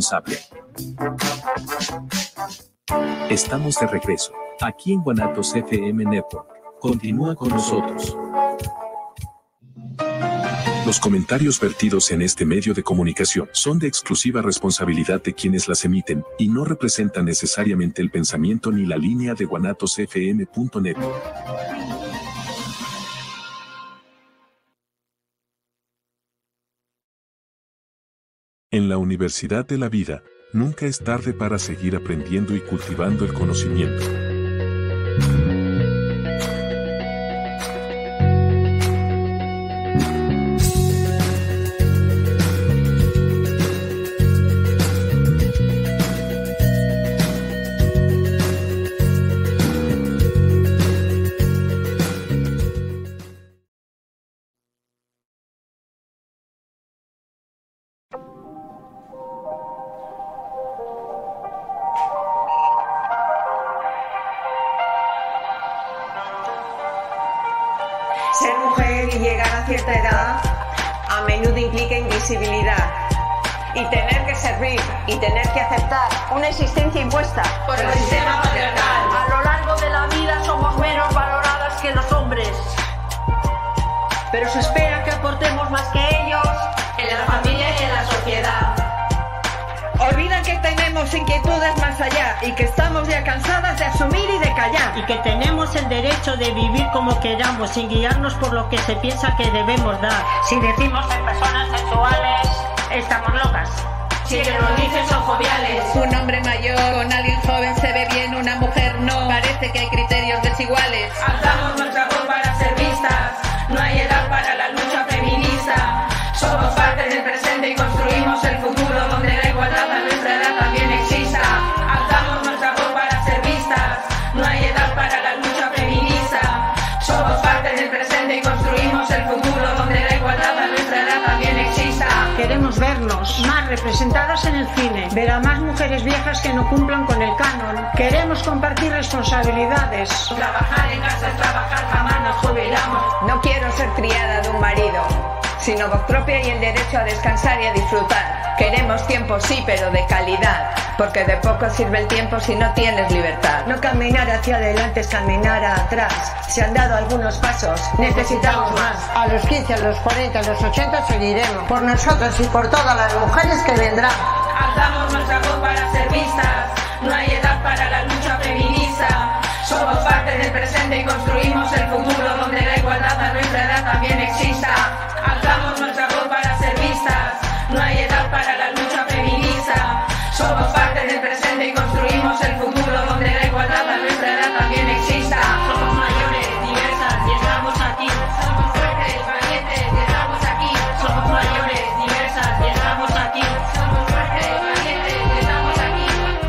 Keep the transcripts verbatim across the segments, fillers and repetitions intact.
responsable. Estamos de regreso, aquí en Guanatos F M Network. Continúa con nosotros. Los comentarios vertidos en este medio de comunicación son de exclusiva responsabilidad de quienes las emiten y no representan necesariamente el pensamiento ni la línea de guanatos f m punto net. En la Universidad de la Vida, nunca es tarde para seguir aprendiendo y cultivando el conocimiento. Ser mujer y llegar a cierta edad a menudo implica invisibilidad y tener que servir y tener que aceptar una existencia impuesta por el sistema patriarcal. A lo largo de la vida somos menos valoradas que los hombres, pero se espera que aportemos más que ellos en la familia y en la sociedad. Olvidan que tenemos inquietudes más allá y que estamos ya cansadas de asumir y de callar. y que tenemos el derecho de vivir como queramos sin guiarnos por lo que se piensa que debemos dar. Si decimos ser personas sexuales, estamos locas. Si que nos dicen son joviales. Un hombre mayor con alguien joven se ve bien, una mujer no. Parece que hay criterios desiguales. Alzamos nuestra voz para ser vistas. No hay edad para la lucha feminista. Somos parte del presente y construimos el futuro donde la igualdad a nuestra edad también exista. Alzamos nuestra voz para ser vistas. No hay edad para la lucha feminista. Somos parte del presente y construimos el futuro donde la igualdad a nuestra edad también exista. Queremos vernos más representadas en el cine, ver a más mujeres viejas que no cumplan con el canon. Queremos compartir responsabilidades. Trabajar en casa es trabajar, jamás nos jubilamos. No quiero ser criada de un marido, sino voz propia y el derecho a descansar y a disfrutar. Queremos tiempo sí, pero de calidad, porque de poco sirve el tiempo si no tienes libertad. No caminar hacia adelante es caminar atrás. Se han dado algunos pasos, necesitamos más. A los quince, a los cuarenta, a los ochenta seguiremos. Por nosotros y por todas las mujeres que vendrán. Alzamos nuestra voz para ser vistas. No hay edad para la lucha feminista. Somos parte del presente y construimos el futuro donde la igualdad a nuestra edad también exista. Alzamos nuestra voz para ser vistas. No hay edad para la lucha feminista. Somos parte del presente y construimos el futuro donde la igualdad a nuestra edad también exista. Somos mayores, diversas y estamos aquí. Somos fuertes, valientes y estamos aquí. Somos mayores, diversas y estamos aquí. Somos fuertes, valientes y estamos aquí.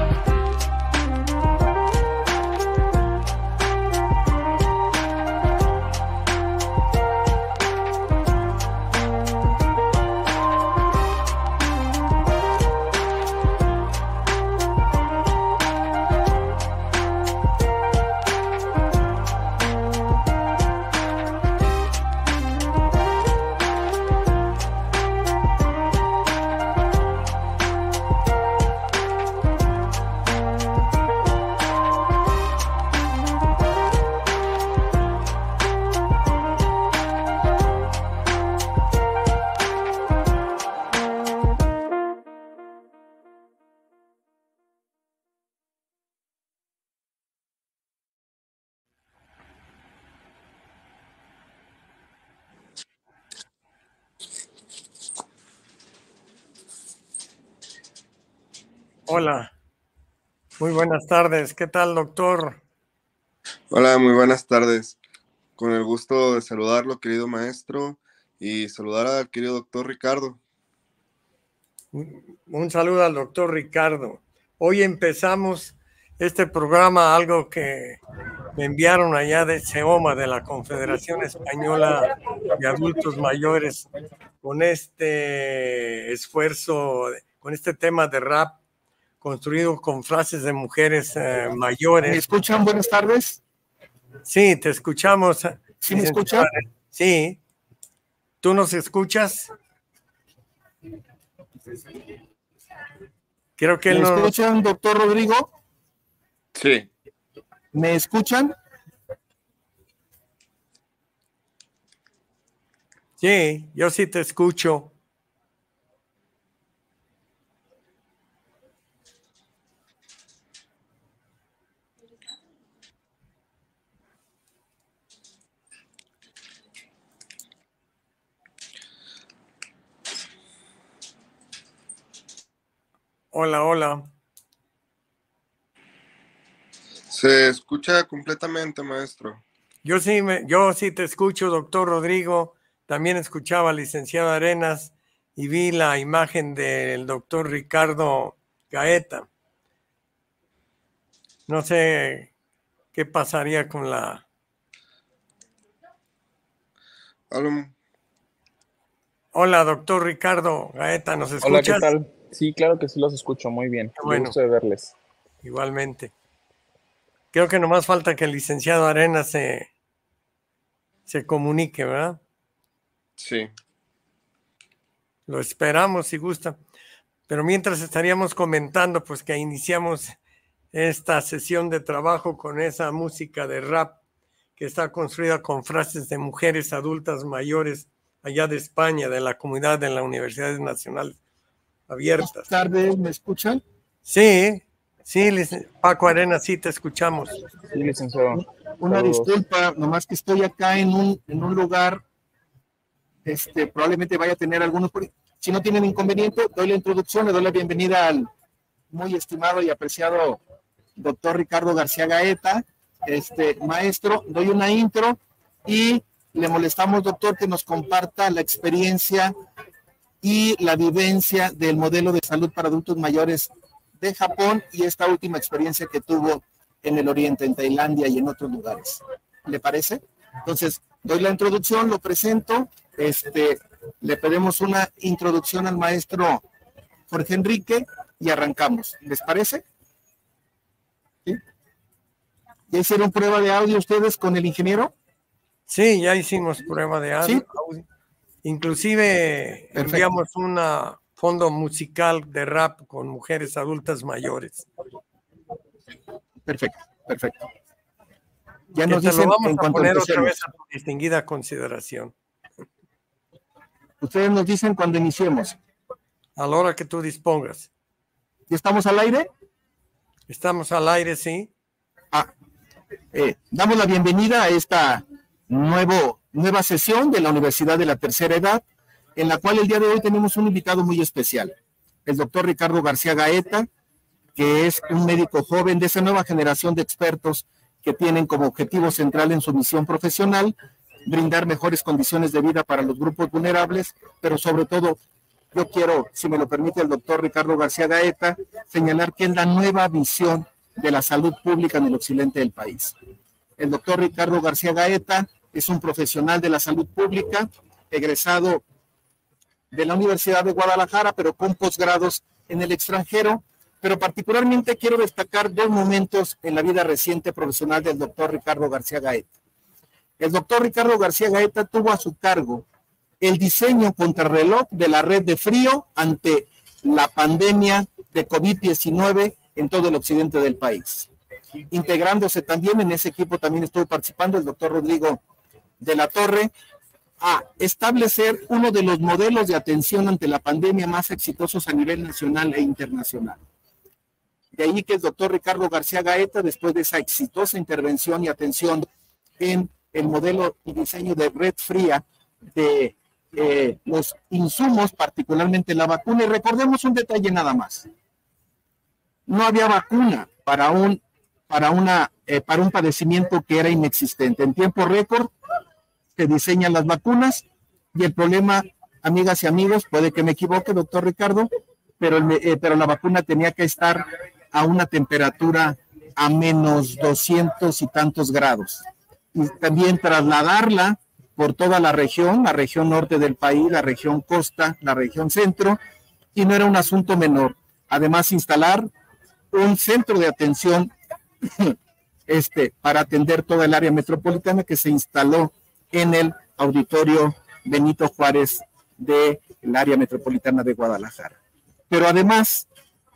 Hola, muy buenas tardes. ¿Qué tal, doctor? Hola, muy buenas tardes. Con el gusto de saludarlo, querido maestro, y saludar al querido doctor Ricardo. Un saludo al doctor Ricardo. Hoy empezamos este programa, algo que me enviaron allá de SEOMA, de la Confederación Española de Adultos Mayores, con este esfuerzo, con este tema de rap, construido con frases de mujeres eh, mayores. ¿Me escuchan? Buenas tardes. Sí, te escuchamos. ¿Sí me escuchan? Sí. ¿Tú nos escuchas? Creo que ¿Me no... escuchan, doctor Rodrigo? Sí. ¿Me escuchan? Sí, yo sí te escucho. Hola, hola. Se escucha completamente, maestro. Yo sí, me, yo sí te escucho, doctor Rodrigo. También escuchaba al licenciado Arenas y vi la imagen del doctor Ricardo Gaeta. No sé qué pasaría con la... Hola. Hola, doctor Ricardo Gaeta, ¿nos escuchas? Hola, ¿qué tal? Sí, claro que sí los escucho, muy bien. Qué bueno. Qué gusto de verles. Igualmente. Creo que nomás falta que el licenciado Arenas se, se comunique, ¿verdad? Sí. Lo esperamos si gusta. Pero mientras estaríamos comentando, pues que iniciamos esta sesión de trabajo con esa música de rap que está construida con frases de mujeres adultas mayores allá de España, de la comunidad de las universidades nacionales abiertas. Buenas tardes, ¿me escuchan? Sí, sí, Paco Arenas, sí te escuchamos. Sí, licenciado. Una Saludos. disculpa, nomás que estoy acá en un, en un lugar, este, probablemente vaya a tener algunos, si no tienen inconveniente, doy la introducción, le doy la bienvenida al muy estimado y apreciado doctor Ricardo García Gaeta, este maestro, doy una intro y le molestamos, doctor, que nos comparta la experiencia y la vivencia del modelo de salud para adultos mayores de Japón y esta última experiencia que tuvo en el Oriente, en Tailandia y en otros lugares. ¿Le parece? Entonces, doy la introducción, lo presento, este, le pedimos una introducción al maestro Jorge Enrique y arrancamos. ¿Les parece? ¿Sí? ¿Ya hicieron prueba de audio ustedes con el ingeniero? Sí, ya hicimos prueba de audio. ¿Sí? Inclusive Perfecto. Enviamos un fondo musical de rap con mujeres adultas mayores. Perfecto, perfecto. Ya que nos te dicen lo vamos en a poner empecemos. otra vez a tu distinguida consideración. Ustedes nos dicen cuando iniciemos. A la hora que tú dispongas. ¿Ya estamos al aire? Estamos al aire, sí. Ah, eh, damos la bienvenida a esta nuevo, nueva sesión de la Universidad de la Tercera Edad, en la cual el día de hoy tenemos un invitado muy especial, el doctor Ricardo García Gaeta, que es un médico joven de esa nueva generación de expertos que tienen como objetivo central en su misión profesional brindar mejores condiciones de vida para los grupos vulnerables, pero sobre todo, yo quiero, si me lo permite el doctor Ricardo García Gaeta, señalar que es la nueva visión de la salud pública en el occidente del país. El doctor Ricardo García Gaeta es un profesional de la salud pública, egresado de la Universidad de Guadalajara, pero con posgrados en el extranjero, pero particularmente quiero destacar dos momentos en la vida reciente profesional del doctor Ricardo García Gaeta. El doctor Ricardo García Gaeta tuvo a su cargo el diseño contrarreloj de la red de frío ante la pandemia de COVID diecinueve en todo el occidente del país. Integrándose también en ese equipo, también estuvo participando el doctor Rodrigo de la Torre, a establecer uno de los modelos de atención ante la pandemia más exitosos a nivel nacional e internacional. De ahí que el doctor Ricardo García Gaeta, después de esa exitosa intervención y atención en el modelo y diseño de red fría de eh, los insumos, particularmente la vacuna, y recordemos un detalle nada más. No había vacuna para un, para una, eh, para un padecimiento que era inexistente. En tiempo récord se diseñan las vacunas y el problema, amigas y amigos, puede que me equivoque, doctor Ricardo, pero, el, eh, pero la vacuna tenía que estar a una temperatura a menos doscientos y tantos grados. Y también trasladarla por toda la región, la región norte del país, la región costa, la región centro, y no era un asunto menor. Además, instalar un centro de atención este, para atender toda el área metropolitana que se instaló en el auditorio Benito Juárez del área metropolitana de Guadalajara. Pero además,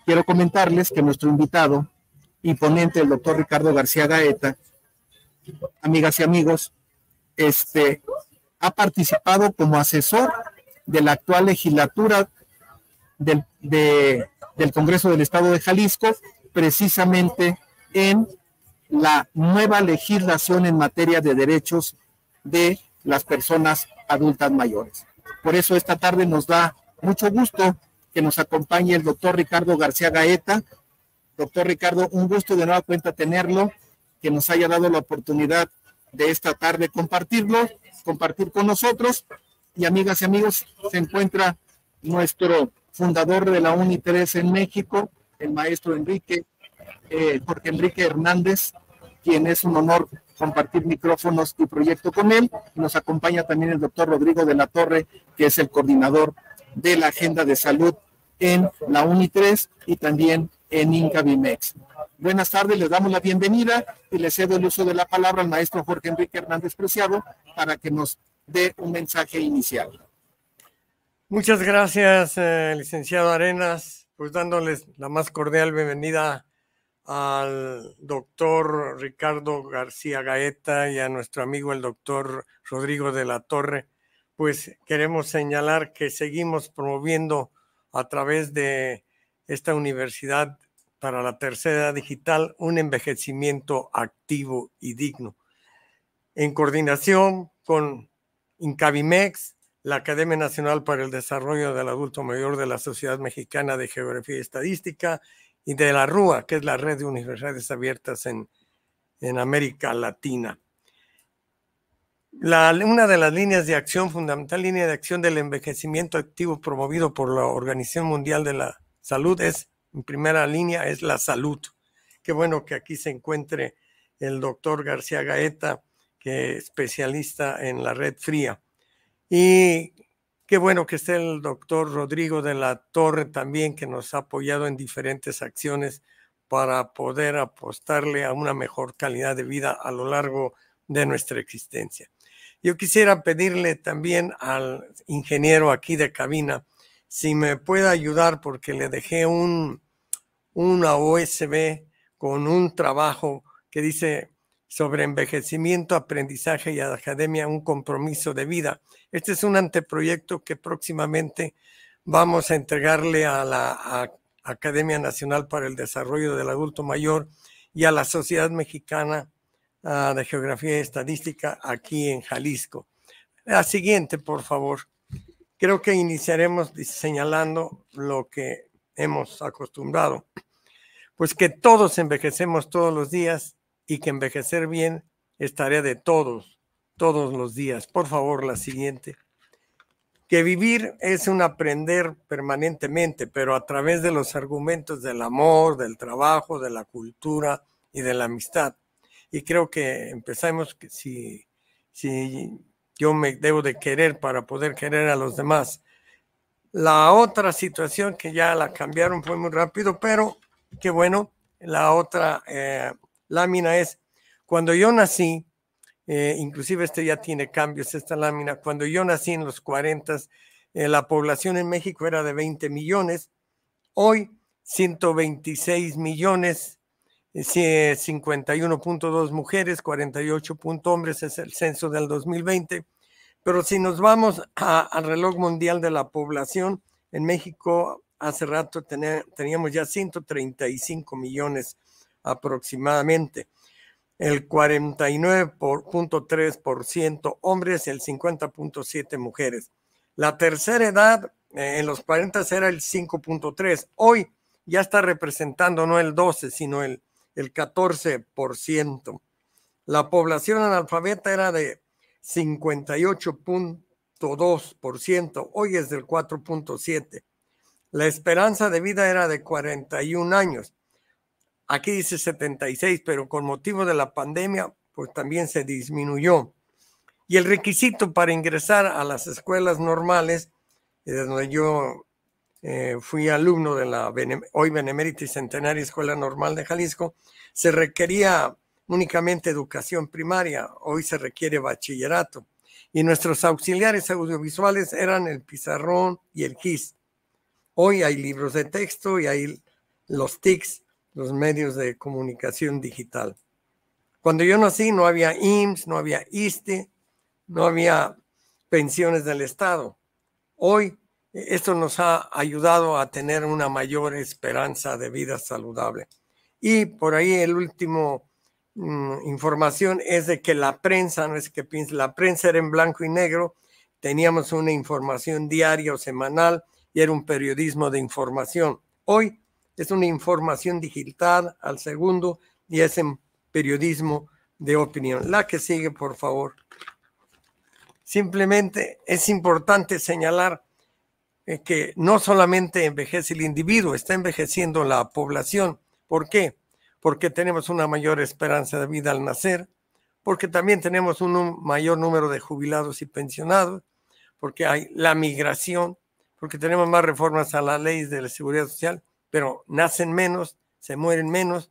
quiero comentarles que nuestro invitado y ponente, el doctor Ricardo García Gaeta, amigas y amigos, este, ha participado como asesor de la actual legislatura del, de, del Congreso del Estado de Jalisco, precisamente en la nueva legislación en materia de derechos de las personas adultas mayores. Por eso esta tarde nos da mucho gusto que nos acompañe el doctor Ricardo García Gaeta. Doctor Ricardo, un gusto de nueva cuenta tenerlo, que nos haya dado la oportunidad de esta tarde compartirlo, compartir con nosotros. Y amigas y amigos, se encuentra nuestro fundador de la UNI tres en México, el maestro Enrique, eh, Jorge Enrique Hernández, quien es un honor compartir micrófonos y proyecto con él. Nos acompaña también el doctor Rodrigo de la Torre, que es el coordinador de la Agenda de Salud en la UNI tres y también en INCABIMEX. Buenas tardes, les damos la bienvenida y le cedo el uso de la palabra al maestro Jorge Enrique Hernández Preciado para que nos dé un mensaje inicial. Muchas gracias, eh, licenciado Arenas, pues dándoles la más cordial bienvenida al doctor Ricardo García Gaeta y a nuestro amigo el doctor Rodrigo de la Torre. Pues queremos señalar que seguimos promoviendo a través de esta Universidad para la Tercera Edad Digital un envejecimiento activo y digno. En coordinación con INCABIMEX, la Academia Nacional para el Desarrollo del Adulto Mayor de la Sociedad Mexicana de Geografía y Estadística y de la RUA, que es la Red de Universidades Abiertas en, en América Latina. La, una de las líneas de acción, fundamental línea de acción del envejecimiento activo promovido por la Organización Mundial de la Salud es, en primera línea, es la salud. Qué bueno que aquí se encuentre el doctor García Gaeta, que es especialista en la red fría. Y qué bueno que esté el doctor Rodrigo de la Torre también, que nos ha apoyado en diferentes acciones para poder apostarle a una mejor calidad de vida a lo largo de nuestra existencia. Yo quisiera pedirle también al ingeniero aquí de cabina si me puede ayudar, porque le dejé un, una U S B con un trabajo que dice sobre envejecimiento, aprendizaje y academia, un compromiso de vida. Este es un anteproyecto que próximamente vamos a entregarle a la a Academia Nacional para el Desarrollo del Adulto Mayor y a la Sociedad Mexicana uh, de Geografía y Estadística aquí en Jalisco. La siguiente, por favor. Creo que iniciaremos señalando lo que hemos acostumbrado, pues que todos envejecemos todos los días y que envejecer bien es tarea de todos, todos los días. Por favor, la siguiente. Que vivir es un aprender permanentemente, pero a través de los argumentos del amor, del trabajo, de la cultura y de la amistad. Y creo que empezamos que si, si yo me debo de querer para poder querer a los demás. La otra situación que ya la cambiaron fue muy rápido, pero qué bueno, la otra eh, lámina es, cuando yo nací, eh, inclusive este ya tiene cambios, esta lámina, cuando yo nací en los cuarenta, eh, la población en México era de veinte millones, hoy ciento veintiséis millones, eh, cincuenta y uno punto dos mujeres, cuarenta y ocho punto hombres, es el censo del dos mil veinte, pero si nos vamos al reloj mundial de la población, en México hace rato tenía, teníamos ya ciento treinta y cinco millones aproximadamente, el cuarenta y nueve punto tres por ciento hombres, el cincuenta punto siete por ciento mujeres. La tercera edad eh, en los cuarenta era el cinco punto tres por ciento, hoy ya está representando no el doce, sino el, el catorce por ciento. La población analfabeta era de cincuenta y ocho punto dos por ciento, hoy es del cuatro punto siete por ciento. La esperanza de vida era de cuarenta y un años. Aquí dice setenta y seis, pero con motivo de la pandemia, pues también se disminuyó. Y el requisito para ingresar a las escuelas normales, de donde yo eh, fui alumno de la hoy Benemérita y Centenaria Escuela Normal de Jalisco, se requería únicamente educación primaria, hoy se requiere bachillerato. Y nuestros auxiliares audiovisuales eran el pizarrón y el G I S. Hoy hay libros de texto y hay los T I Cs, los medios de comunicación digital. Cuando yo nací no había I M S S, no había ISSSTE, no había pensiones del Estado. Hoy esto nos ha ayudado a tener una mayor esperanza de vida saludable. Y por ahí el último mmm, información es de que la prensa, no es que piense, la prensa era en blanco y negro, teníamos una información diaria o semanal y era un periodismo de información. Hoy es una información digital al segundo y es en periodismo de opinión. La que sigue, por favor. Simplemente es importante señalar eh, que no solamente envejece el individuo, está envejeciendo la población. ¿Por qué? Porque tenemos una mayor esperanza de vida al nacer, porque también tenemos un, un mayor número de jubilados y pensionados, porque hay la migración, porque tenemos más reformas a las leyes de la seguridad social, pero nacen menos, se mueren menos,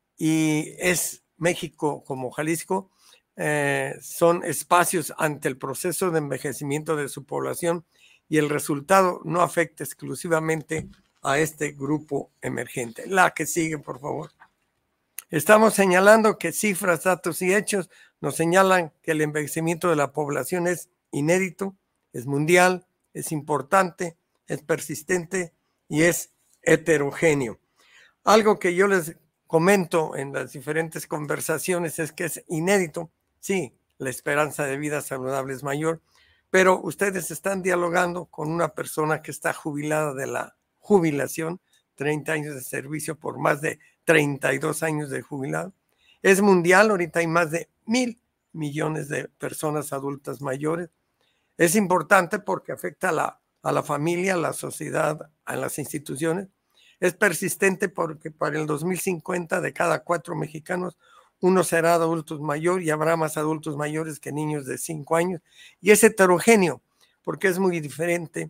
y es México como Jalisco, eh, son espacios ante el proceso de envejecimiento de su población y el resultado no afecta exclusivamente a este grupo emergente. La que sigue, por favor. Estamos señalando que cifras, datos y hechos nos señalan que el envejecimiento de la población es inédito, es mundial, es importante, es persistente y es heterogéneo. Algo que yo les comento en las diferentes conversaciones es que es inédito. Sí, la esperanza de vida saludable es mayor, pero ustedes están dialogando con una persona que está jubilada de la jubilación, treinta años de servicio por más de treinta y dos años de jubilado. Es mundial, ahorita hay más de mil millones de personas adultas mayores. Es importante porque afecta a la, a la familia, a la sociedad, a las instituciones. Es persistente porque para el dos mil cincuenta de cada cuatro mexicanos, uno será adultos mayor y habrá más adultos mayores que niños de cinco años. Y es heterogéneo porque es muy diferente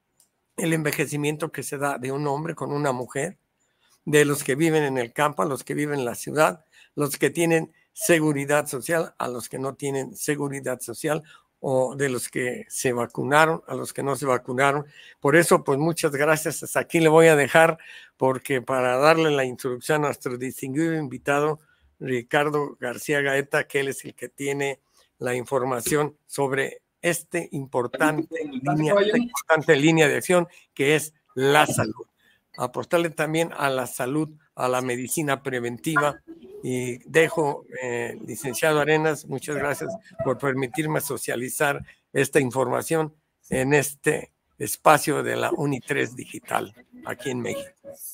el envejecimiento que se da de un hombre con una mujer, de los que viven en el campo, a los que viven en la ciudad, los que tienen seguridad social, a los que no tienen seguridad social, o de los que se vacunaron, a los que no se vacunaron. Por eso, pues muchas gracias. Hasta aquí le voy a dejar, porque para darle la introducción a nuestro distinguido invitado, Ricardo García Gaeta, que él es el que tiene la información sobre este importante línea, esta importante línea de acción que es la salud. Apostarle también a la salud, a la medicina preventiva. Y dejo, eh, licenciado Arenas, muchas gracias por permitirme socializar esta información en este espacio de la UNITRES Digital, aquí en México.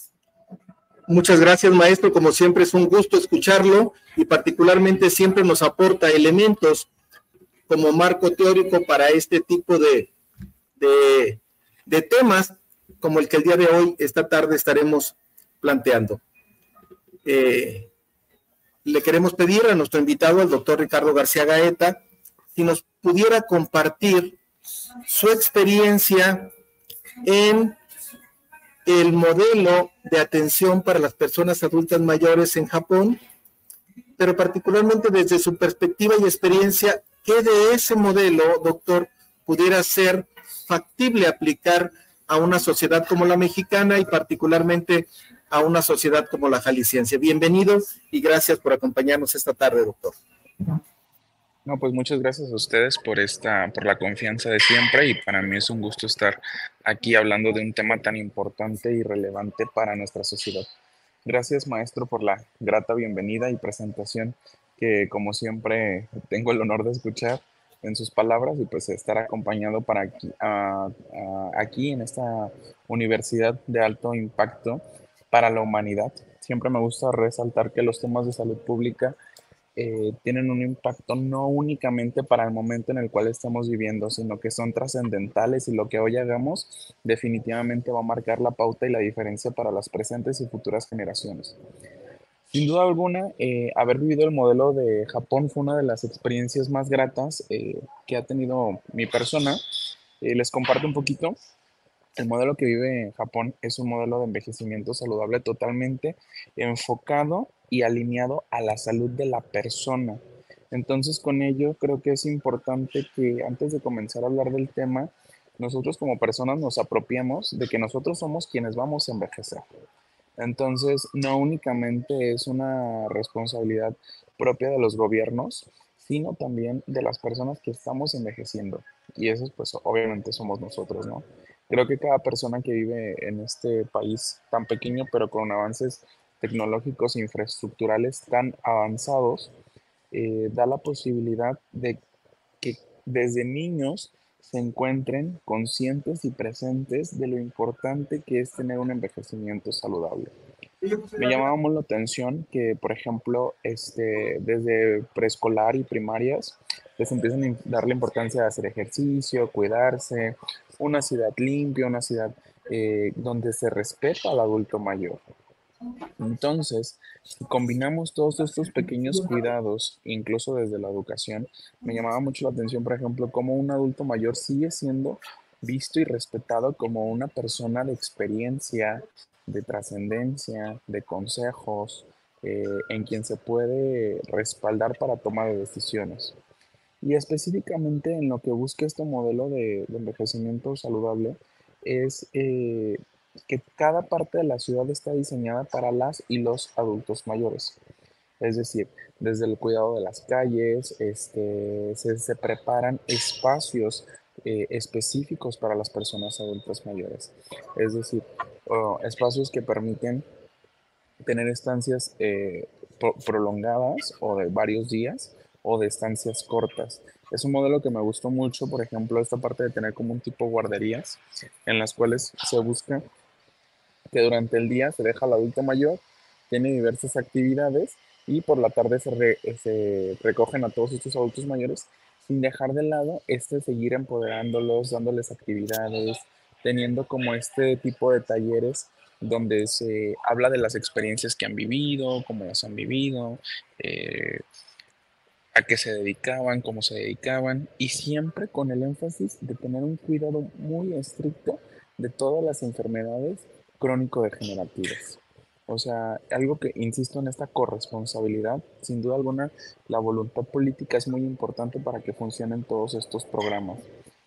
Muchas gracias, maestro. Como siempre es un gusto escucharlo y particularmente siempre nos aporta elementos como marco teórico para este tipo de, de, de temas como el que el día de hoy, esta tarde, estaremos planteando. Eh, le queremos pedir a nuestro invitado, al doctor Ricardo García Gaeta, si nos pudiera compartir su experiencia en el modelo de atención para las personas adultas mayores en Japón, pero particularmente desde su perspectiva y experiencia, ¿qué de ese modelo, doctor, pudiera ser factible aplicar a una sociedad como la mexicana y particularmente a una sociedad como la jalisciense? Bienvenido y gracias por acompañarnos esta tarde, doctor. No, pues muchas gracias a ustedes por esta, por la confianza de siempre, y para mí es un gusto estar aquí hablando de un tema tan importante y relevante para nuestra sociedad. Gracias, maestro, por la grata bienvenida y presentación que, como siempre, tengo el honor de escuchar en sus palabras, y pues estar acompañado para aquí, uh, uh, aquí en esta universidad de alto impacto para la humanidad. Siempre me gusta resaltar que los temas de salud pública eh, tienen un impacto no únicamente para el momento en el cual estamos viviendo, sino que son trascendentales, y lo que hoy hagamos definitivamente va a marcar la pauta y la diferencia para las presentes y futuras generaciones. Sin duda alguna, eh, haber vivido el modelo de Japón fue una de las experiencias más gratas eh, que ha tenido mi persona. Eh, les comparto un poquito. El modelo que vive Japón es un modelo de envejecimiento saludable totalmente enfocado y alineado a la salud de la persona. Entonces, con ello, creo que es importante que antes de comenzar a hablar del tema, nosotros como personas nos apropiemos de que nosotros somos quienes vamos a envejecer. Entonces, no únicamente es una responsabilidad propia de los gobiernos, sino también de las personas que estamos envejeciendo. Y esos, pues, obviamente somos nosotros, ¿no? Creo que cada persona que vive en este país tan pequeño, pero con avances tecnológicos e infraestructurales tan avanzados, eh, da la posibilidad de que desde niños se encuentren conscientes y presentes de lo importante que es tener un envejecimiento saludable. Me llamaba mucho la atención que, por ejemplo, este, desde preescolar y primarias, les empiezan a darle importancia a hacer ejercicio, cuidarse, una ciudad limpia, una ciudad eh, donde se respeta al adulto mayor. Entonces, si combinamos todos estos pequeños cuidados, incluso desde la educación, me llamaba mucho la atención, por ejemplo, cómo un adulto mayor sigue siendo visto y respetado como una persona de experiencia, de trascendencia, de consejos, eh, en quien se puede respaldar para toma de decisiones. Y específicamente en lo que busca este modelo de, de envejecimiento saludable es eh, que cada parte de la ciudad está diseñada para las y los adultos mayores. Es decir, desde el cuidado de las calles, este, se, se preparan espacios eh, específicos para las personas adultas mayores. Es decir, oh, espacios que permiten tener estancias eh, pro- prolongadas o de varios días o de estancias cortas. Es un modelo que me gustó mucho, por ejemplo, esta parte de tener como un tipo guarderías en las cuales se busca que durante el día se deja al adulto mayor, tiene diversas actividades y por la tarde se, re- se recogen a todos estos adultos mayores sin dejar de lado este seguir empoderándolos, dándoles actividades, teniendo como este tipo de talleres donde se habla de las experiencias que han vivido, cómo las han vivido, eh, a qué se dedicaban, cómo se dedicaban, y siempre con el énfasis de tener un cuidado muy estricto de todas las enfermedades crónico-degenerativas. O sea, algo que insisto en esta corresponsabilidad, sin duda alguna, la voluntad política es muy importante para que funcionen todos estos programas.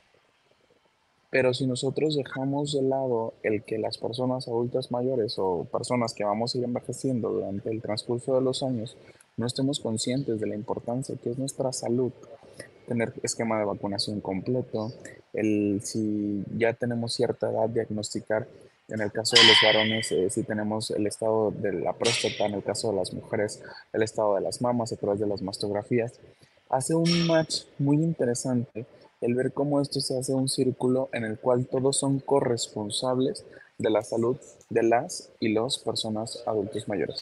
Pero si nosotros dejamos de lado el que las personas adultas mayores o personas que vamos a ir envejeciendo durante el transcurso de los años no estemos conscientes de la importancia que es nuestra salud, tener esquema de vacunación completo, el si ya tenemos cierta edad, diagnosticar, en el caso de los varones, eh, si tenemos el estado de la próstata, en el caso de las mujeres, el estado de las mamas a través de las mastografías, hace un match muy interesante el ver cómo esto se hace un círculo en el cual todos son corresponsables de la salud de las y los personas adultos mayores.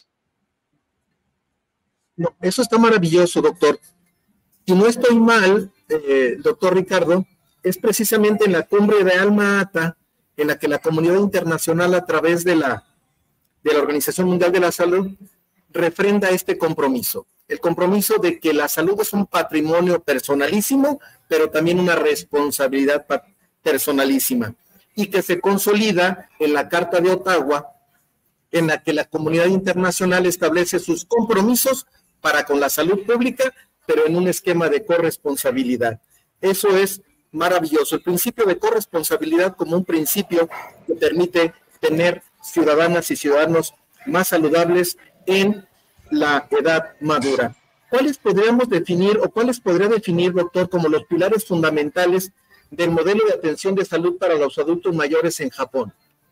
No, eso está maravilloso, doctor. Si no estoy mal, eh, doctor Ricardo, es precisamente en la cumbre de Alma Ata en la que la comunidad internacional a través de la, de la Organización Mundial de la Salud refrenda este compromiso. El compromiso de que la salud es un patrimonio personalísimo, pero también una responsabilidad personalísima, y que se consolida en la Carta de Ottawa, en la que la comunidad internacional establece sus compromisos para con la salud pública, pero en un esquema de corresponsabilidad. Eso es maravilloso. El principio de corresponsabilidad como un principio que permite tener ciudadanas y ciudadanos más saludables en la edad madura. ¿Cuáles podríamos definir o cuáles podría definir, doctor, como los pilares fundamentales del modelo de atención de salud para los adultos mayores en Japón?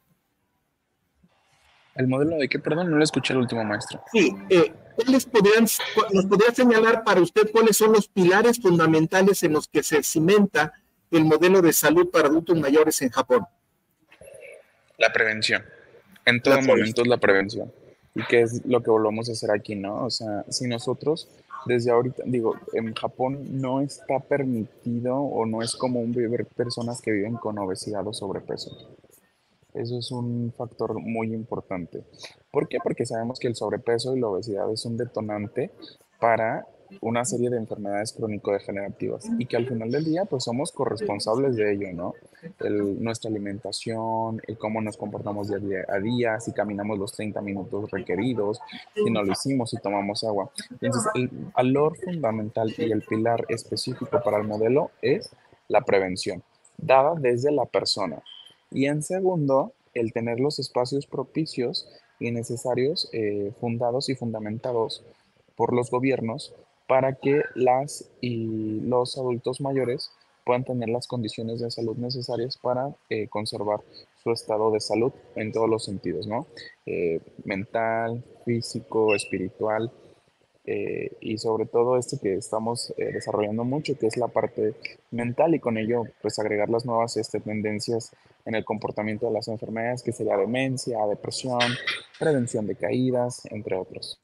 ¿El modelo de qué? Perdón, no lo escuché el último, maestro. Sí, eh, ¿cuáles podrían, nos podría señalar para usted cuáles son los pilares fundamentales en los que se cimenta el modelo de salud para adultos mayores en Japón? La prevención. En todo momento es la prevención. Y que es lo que volvamos a hacer aquí, ¿no? O sea, si nosotros desde ahorita, digo, en Japón no está permitido o no es común ver personas que viven con obesidad o sobrepeso. Eso es un factor muy importante. ¿Por qué? Porque sabemos que el sobrepeso y la obesidad es un detonante para una serie de enfermedades crónico-degenerativas y que al final del día pues somos corresponsables de ello, ¿no? El, nuestra alimentación, el cómo nos comportamos día a día, a día, si caminamos los treinta minutos requeridos, si no lo hicimos, si tomamos agua. Entonces el valor fundamental y el pilar específico para el modelo es la prevención, dada desde la persona. Y en segundo, el tener los espacios propicios y necesarios, eh, fundados y fundamentados por los gobiernos para que las y los adultos mayores puedan tener las condiciones de salud necesarias para eh, conservar su estado de salud en todos los sentidos, ¿no? Eh, mental, físico, espiritual, eh, y sobre todo este que estamos eh, desarrollando mucho, que es la parte mental, y con ello pues agregar las nuevas este, tendencias en el comportamiento de las enfermedades, que sería demencia, depresión, prevención de caídas, entre otros.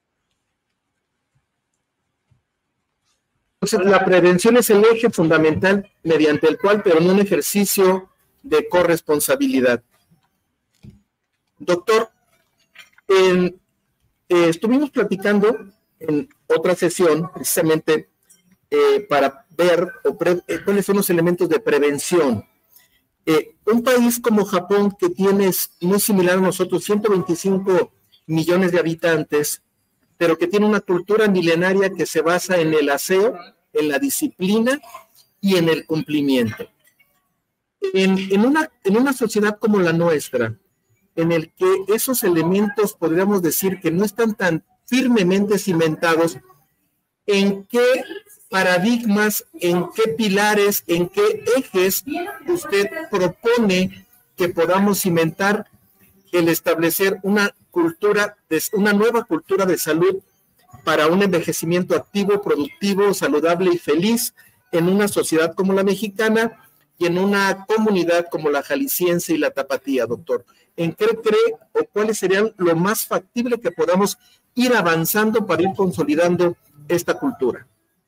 Entonces, la prevención es el eje fundamental mediante el cual, pero en un ejercicio de corresponsabilidad. Doctor, en, eh, estuvimos platicando en otra sesión, precisamente eh, para ver o pre, eh, cuáles son los elementos de prevención. Eh, un país como Japón, que tiene muy similar a nosotros, ciento veinticinco millones de habitantes, pero que tiene una cultura milenaria que se basa en el aseo, en la disciplina y en el cumplimiento. En, en, una, en una sociedad como la nuestra, en el que esos elementos podríamos decir que no están tan firmemente cimentados, ¿en qué paradigmas, en qué pilares, en qué ejes usted propone que podamos cimentar el establecer una cultura, de, una nueva cultura de salud para un envejecimiento activo, productivo, saludable y feliz en una sociedad como la mexicana y en una comunidad como la jalisciense y la tapatía, doctor? ¿En qué cree o cuáles serían lo más factible que podamos ir avanzando para ir consolidando esta cultura?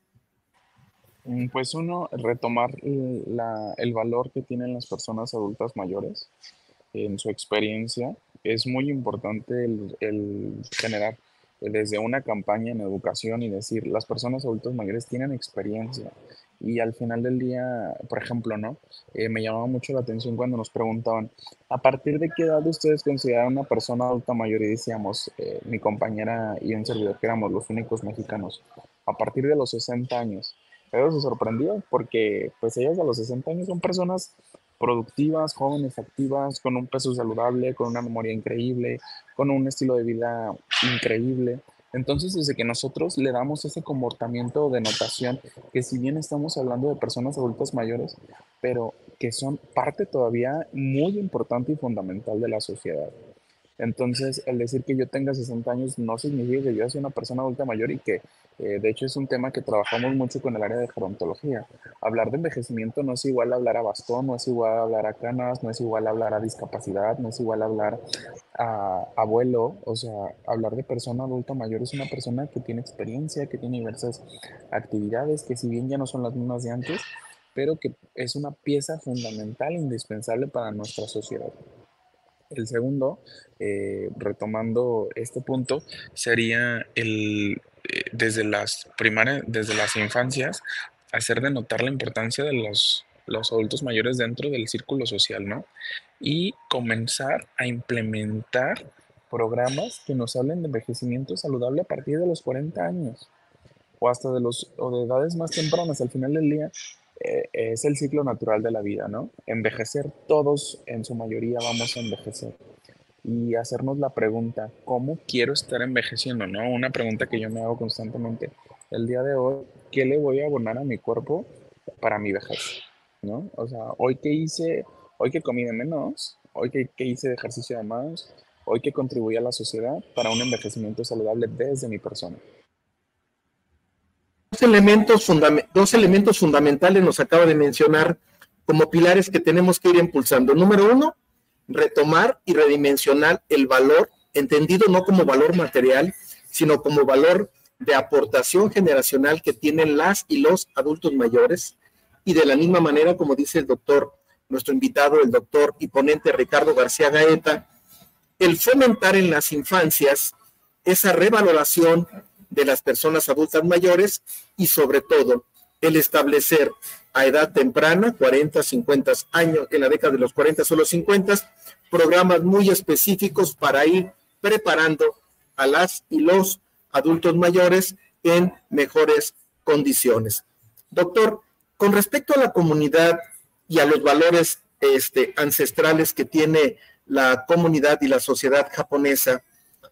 Pues uno, retomar la, el valor que tienen las personas adultas mayores en su experiencia. Es muy importante el, el generar desde una campaña en educación y decir, las personas adultas mayores tienen experiencia. Y al final del día, por ejemplo, ¿no? Eh, me llamaba mucho la atención cuando nos preguntaban, ¿a partir de qué edad ustedes consideran una persona adulta mayor? Y decíamos, eh, mi compañera y un servidor, que éramos los únicos mexicanos, a partir de los sesenta años. Pero se sorprendió porque pues ellas a los sesenta años son personas productivas, jóvenes, activas, con un peso saludable, con una memoria increíble, con un estilo de vida increíble. Entonces, desde que nosotros le damos ese comportamiento de notación, que si bien estamos hablando de personas adultas mayores, pero que son parte todavía muy importante y fundamental de la sociedad. Entonces, el decir que yo tenga sesenta años no significa que yo sea una persona adulta mayor, y que, eh, de hecho, es un tema que trabajamos mucho con el área de gerontología. Hablar de envejecimiento no es igual a hablar a bastón, no es igual a hablar a canas, no es igual a hablar a discapacidad, no es igual a hablar a abuelo. O sea, hablar de persona adulta mayor es una persona que tiene experiencia, que tiene diversas actividades, que si bien ya no son las mismas de antes, pero que es una pieza fundamental e indispensable para nuestra sociedad. El segundo, eh, retomando este punto, sería el, eh, desde las primarias, desde las infancias, hacer de notar la importancia de los, los adultos mayores dentro del círculo social, ¿no? Y comenzar a implementar programas que nos hablen de envejecimiento saludable a partir de los cuarenta años, o hasta de, los, o de edades más tempranas. Al final del día, Eh, es el ciclo natural de la vida, ¿no? Envejecer, todos en su mayoría vamos a envejecer. Y hacernos la pregunta, ¿cómo quiero estar envejeciendo? ¿No? Una pregunta que yo me hago constantemente. El día de hoy, ¿qué le voy a abonar a mi cuerpo para mi vejez? ¿No? O sea, hoy que hice, hoy que comí de menos, hoy que, que hice de ejercicio de más, hoy que contribuí a la sociedad para un envejecimiento saludable desde mi persona. Dos elementos, fundament- dos elementos fundamentales nos acaba de mencionar como pilares que tenemos que ir impulsando. Número uno, retomar y redimensionar el valor, entendido no como valor material, sino como valor de aportación generacional que tienen las y los adultos mayores. Y de la misma manera, como dice el doctor, nuestro invitado, el doctor y ponente Ricardo García Gaeta, el fomentar en las infancias esa revaloración de las personas adultas mayores, y sobre todo el establecer a edad temprana, cuarenta, cincuenta años, en la década de los cuarenta o los cincuenta, programas muy específicos para ir preparando a las y los adultos mayores en mejores condiciones. Doctor, con respecto a la comunidad y a los valores este, ancestrales que tiene la comunidad y la sociedad japonesa,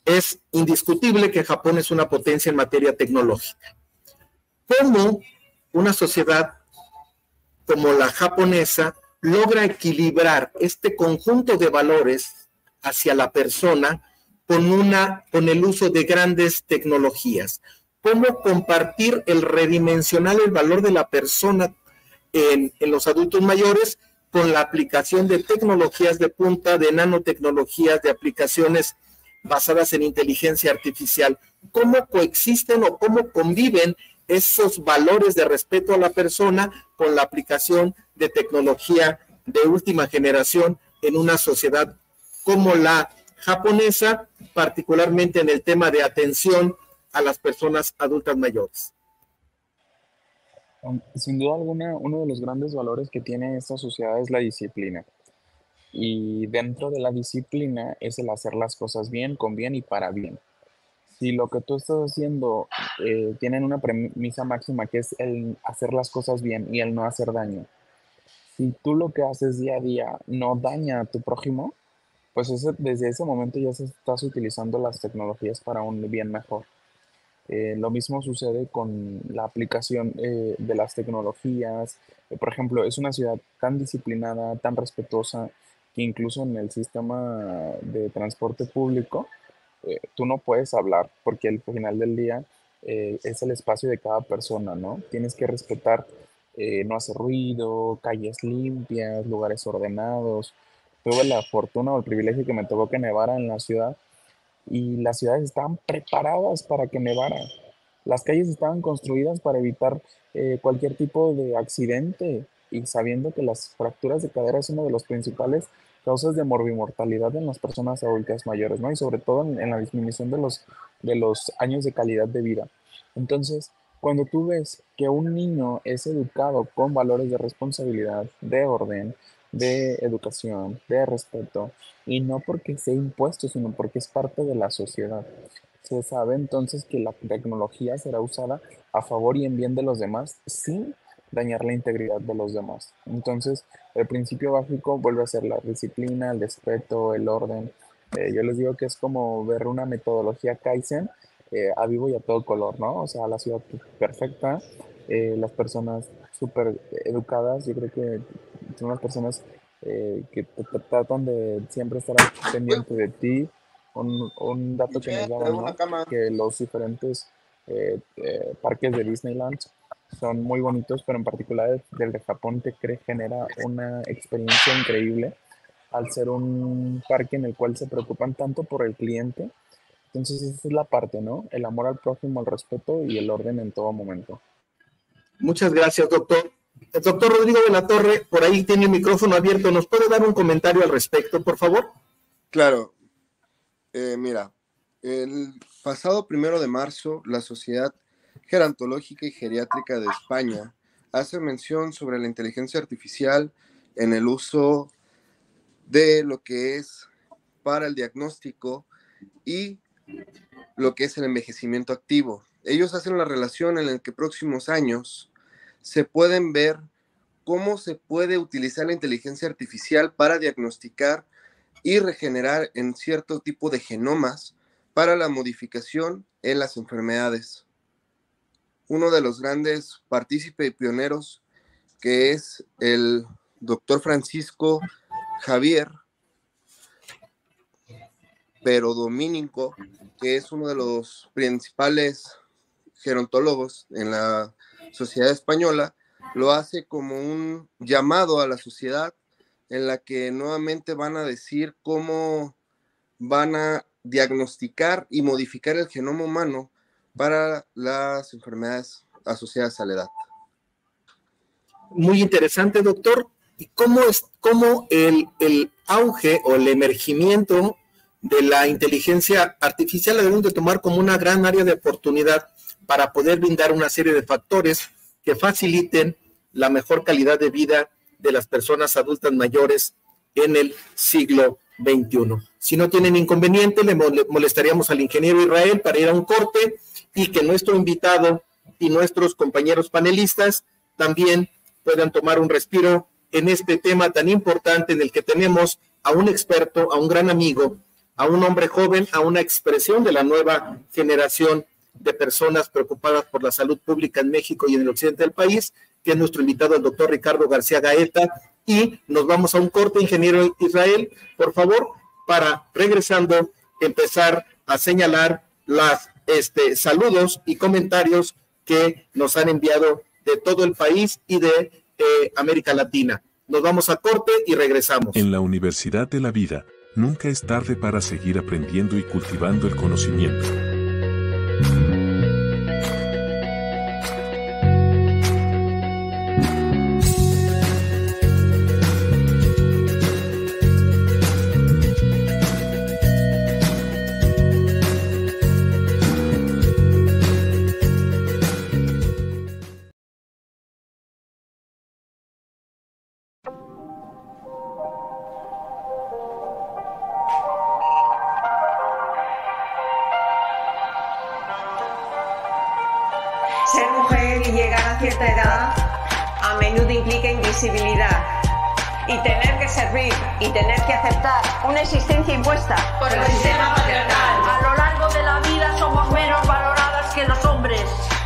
es indiscutible que Japón es una potencia en materia tecnológica. ¿Cómo una sociedad como la japonesa logra equilibrar este conjunto de valores hacia la persona con, una, con el uso de grandes tecnologías? ¿Cómo compartir el redimensionar el valor de la persona en, en los adultos mayores con la aplicación de tecnologías de punta, de nanotecnologías, de aplicaciones basadas en inteligencia artificial? ¿Cómo coexisten o cómo conviven esos valores de respeto a la persona con la aplicación de tecnología de última generación en una sociedad como la japonesa, particularmente en el tema de atención a las personas adultas mayores? Sin duda alguna, uno de los grandes valores que tiene esta sociedad es la disciplina. Y dentro de la disciplina es el hacer las cosas bien, con bien y para bien. Si lo que tú estás haciendo eh, tienen una premisa máxima que es el hacer las cosas bien y el no hacer daño. Si tú lo que haces día a día no daña a tu prójimo, pues ese, desde ese momento ya estás utilizando las tecnologías para un bien mejor. Eh, lo mismo sucede con la aplicación eh, de las tecnologías. Eh, por ejemplo, es una ciudad tan disciplinada, tan respetuosa, que incluso en el sistema de transporte público, eh, tú no puedes hablar, porque al final del día eh, es el espacio de cada persona, ¿no? Tienes que respetar, eh, no hacer ruido, calles limpias, lugares ordenados. Tuve la fortuna o el privilegio que me tocó que nevara en la ciudad, y las ciudades estaban preparadas para que nevara. Las calles estaban construidas para evitar eh, cualquier tipo de accidente, y sabiendo que las fracturas de cadera es una de las principales causas de morbimortalidad en las personas adultas mayores, ¿no? Y sobre todo en, en la disminución de los, de los años de calidad de vida. Entonces, cuando tú ves que un niño es educado con valores de responsabilidad, de orden, de educación, de respeto, y no porque sea impuesto, sino porque es parte de la sociedad, se sabe entonces que la tecnología será usada a favor y en bien de los demás sin dañar la integridad de los demás. Entonces, el principio básico vuelve a ser la disciplina, el respeto, el orden. Eh, yo les digo que es como ver una metodología Kaizen eh, a vivo y a todo color, ¿no? O sea, la ciudad perfecta, eh, las personas súper educadas. Yo creo que son las personas eh, que te, te tratan de siempre estar pendiente de ti. Un, un dato que nos daban, ¿no? Que los diferentes eh, eh, parques de Disneyland son muy bonitos, pero en particular el de Japón te cree, genera una experiencia increíble al ser un parque en el cual se preocupan tanto por el cliente. Entonces esa es la parte, ¿no? El amor al prójimo, el respeto y el orden en todo momento. Muchas gracias, doctor. El doctor Rodrigo de la Torre, por ahí tiene el micrófono abierto. ¿Nos puede dar un comentario al respecto, por favor? Claro. Eh, mira, el pasado primero de marzo, la Sociedad Gerontológica y Geriátrica de España hace mención sobre la inteligencia artificial en el uso de lo que es para el diagnóstico y lo que es el envejecimiento activo. Ellos hacen la relación en la que próximos años se pueden ver cómo se puede utilizar la inteligencia artificial para diagnosticar y regenerar en cierto tipo de genomas para la modificación en las enfermedades. Uno de los grandes partícipes y pioneros, que es el doctor Francisco Javier Pero Domínico, que es uno de los principales gerontólogos en la sociedad española, lo hace como un llamado a la sociedad en la que nuevamente van a decir cómo van a diagnosticar y modificar el genoma humano para las enfermedades asociadas a la edad. Muy interesante, doctor. ¿Y cómo es cómo el, el auge o el emergimiento de la inteligencia artificial la debemos de tomar como una gran área de oportunidad para poder brindar una serie de factores que faciliten la mejor calidad de vida de las personas adultas mayores en el siglo veintiuno? Si no tienen inconveniente, le molestaríamos al ingeniero Israel para ir a un corte y que nuestro invitado y nuestros compañeros panelistas también puedan tomar un respiro en este tema tan importante en el que tenemos a un experto, a un gran amigo, a un hombre joven, a una expresión de la nueva generación de personas preocupadas por la salud pública en México y en el occidente del país, que es nuestro invitado, el doctor Ricardo García Gaeta, y nos vamos a un corte, ingeniero Israel, por favor, para, regresando, empezar a señalar las este, saludos y comentarios que nos han enviado de todo el país y de eh, América Latina. Nos vamos a corte y regresamos. En la Universidad de la Vida, nunca es tarde para seguir aprendiendo y cultivando el conocimiento. Ser mujer y llegar a cierta edad a menudo implica invisibilidad y tener que servir y tener que aceptar una existencia impuesta por el sistema patriarcal. A lo largo de la vida somos menos valoradas que los hombres,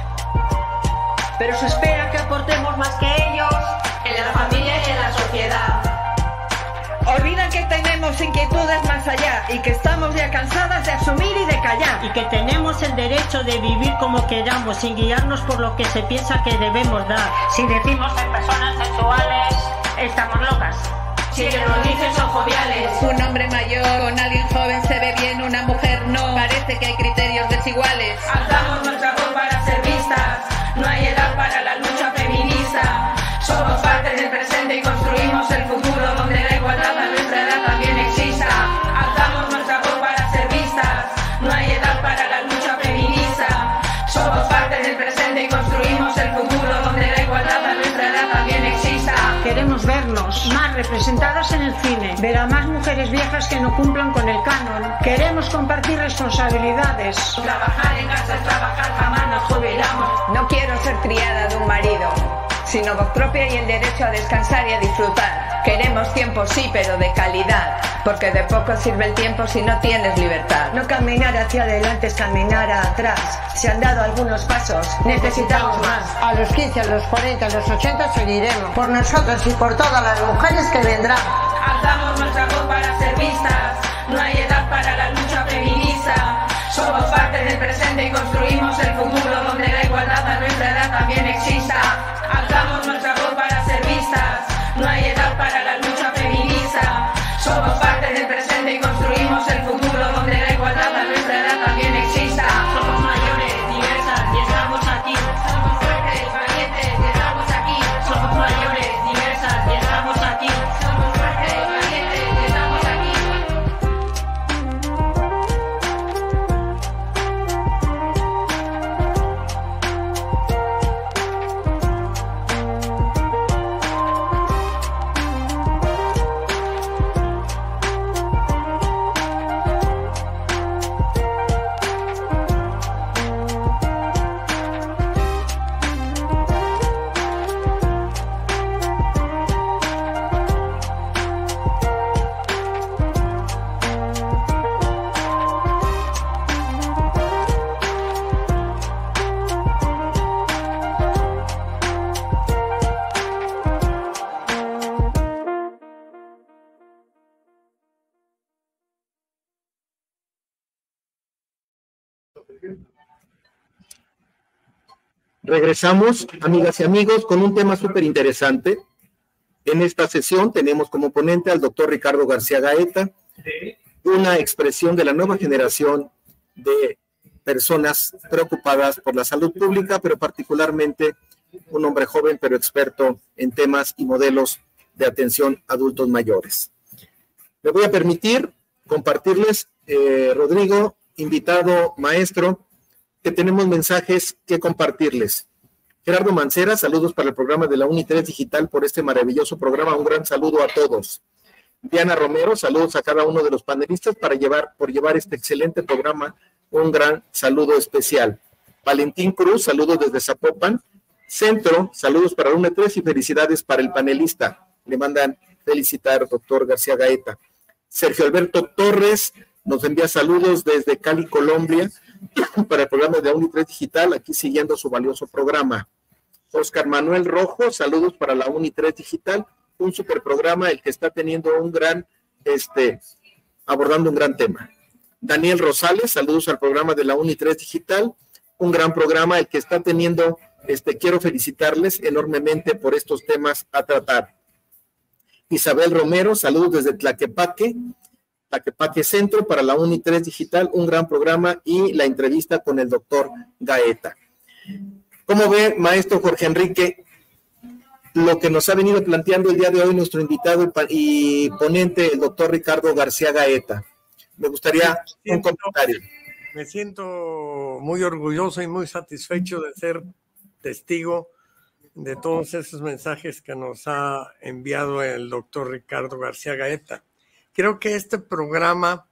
pero se espera que aportemos más que ellos en la familia y en la sociedad. Olvidan que tenemos inquietudes más allá y que estamos ya cansadas de asumir y de callar. y que tenemos el derecho de vivir como queramos sin guiarnos por lo que se piensa que debemos dar. Si decimos ser personas sexuales, estamos locas. Si ellos nos dicen son joviales. Un hombre mayor con alguien joven se ve bien, una mujer no. Parece que hay criterios desiguales. Alzamos nuestra voz para ser vistas. No hay edad para la lucha feminista. Somos parte del presente y construimos el futuro donde la igualdad a nuestra edad también exista. Alzamos nuestra voz para ser vistas. No hay edad para la lucha feminista. Somos parte del presente y construimos el futuro donde la igualdad a nuestra edad también exista. Queremos vernos más representadas en el cine, ver a más mujeres viejas que no cumplan con el canon. Queremos compartir responsabilidades. Trabajar en casa es trabajar, jamás nos jubilamos. No quiero ser criada de un marido, sino voz propia y el derecho a descansar y a disfrutar. Queremos tiempo sí, pero de calidad, porque de poco sirve el tiempo si no tienes libertad. No caminar hacia adelante es caminar atrás. Se han dado algunos pasos, necesitamos más. A los quince, a los cuarenta, a los ochenta seguiremos. Por nosotros y por todas las mujeres que vendrán. Alzamos nuestra voz para ser vistas. No hay edad para la lucha feminista. Somos parte del presente y construimos el futuro donde la igualdad a nuestra edad también exista. Alzamos nuestra voz para ser vistas. No hay edad para la lucha feminista. Somos parte del presente y construimos el futuro donde la igualdad a nuestra edad también exista. Somos mayores, diversas y estamos aquí. Somos fuertes, valientes y estamos aquí. Somos mayores, diversas y estamos aquí. Somos fuertes, valientes y estamos aquí. Regresamos, amigas y amigos, con un tema súper interesante. En esta sesión tenemos como ponente al doctor Ricardo García Gaeta, una expresión de la nueva generación de personas preocupadas por la salud pública, pero particularmente un hombre joven, pero experto en temas y modelos de atención a adultos mayores. Me voy a permitir compartirles, eh, Rodrigo, invitado maestro, que tenemos mensajes que compartirles. Gerardo Mancera, saludos para el programa de la Uni tres Digital por este maravilloso programa. Un gran saludo a todos. Diana Romero, saludos a cada uno de los panelistas para llevar, por llevar este excelente programa. Un gran saludo especial. Valentín Cruz, saludos desde Zapopan. Centro, saludos para la Uni tres y felicidades para el panelista. Le mandan felicitar, doctor García Gaeta. Sergio Alberto Torres, nos envía saludos desde Cali, Colombia, para el programa de Uni tres Digital, aquí siguiendo su valioso programa. Oscar Manuel Rojo, saludos para la Uni tres Digital, un super programa, el que está teniendo un gran, este, abordando un gran tema. Daniel Rosales, saludos al programa de la Uni tres Digital, un gran programa, el que está teniendo, este, quiero felicitarles enormemente por estos temas a tratar. Isabel Romero, saludos desde Tlaquepaque, Tlaquepaque Centro para la Uni tres Digital, un gran programa y la entrevista con el doctor Gaeta. ¿Cómo ve, maestro Jorge Enrique, lo que nos ha venido planteando el día de hoy nuestro invitado y ponente, el doctor Ricardo García Gaeta? Me gustaría un comentario. Me siento muy orgulloso y muy satisfecho de ser testigo de todos esos mensajes que nos ha enviado el doctor Ricardo García Gaeta. Creo que este programa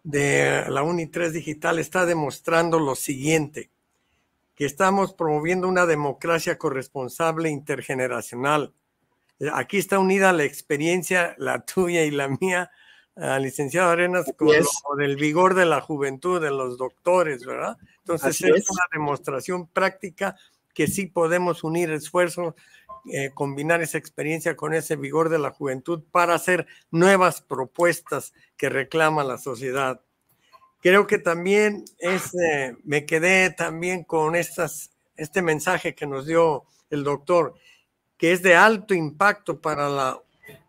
de la Uni tres Digital está demostrando lo siguiente, que estamos promoviendo una democracia corresponsable intergeneracional. Aquí está unida la experiencia, la tuya y la mía, uh, licenciado Arenas, con es. lo del vigor de la juventud, de los doctores, ¿verdad? Entonces es, es una demostración práctica que sí podemos unir esfuerzos, eh, combinar esa experiencia con ese vigor de la juventud para hacer nuevas propuestas que reclama la sociedad. Creo que también es, eh, me quedé también con estas, este mensaje que nos dio el doctor, que es de alto impacto para la